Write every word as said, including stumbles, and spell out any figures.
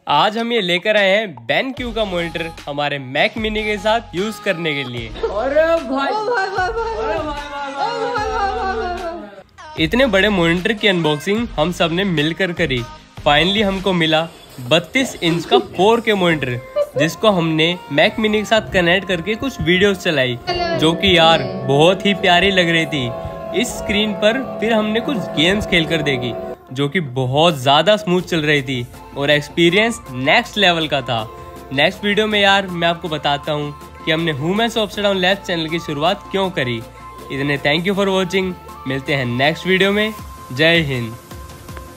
आज हम ये लेकर आए हैं बेनक्यू का मॉनिटर हमारे मैक मिनी के साथ यूज करने के लिए। अरे भाई, भाई, भाई, भाई, भाई, इतने बड़े मॉनिटर की अनबॉक्सिंग हम सब ने मिलकर करी। फाइनली हमको मिला बत्तीस इंच का फोर के मॉनिटर, जिसको हमने मैक मिनी के साथ कनेक्ट करके कुछ वीडियोस चलाई, जो कि यार बहुत ही प्यारी लग रही थी। इस स्क्रीन पर फिर हमने कुछ गेम्स खेल कर देखी, जो कि बहुत ज़्यादा स्मूथ चल रही थी और एक्सपीरियंस नेक्स्ट लेवल का था। नेक्स्ट वीडियो में यार मैं आपको बताता हूँ कि हमने humans upside down labs channel की शुरुआत क्यों करी। इतने थैंक यू फॉर वॉचिंग। मिलते हैं नेक्स्ट वीडियो में। जय हिंद।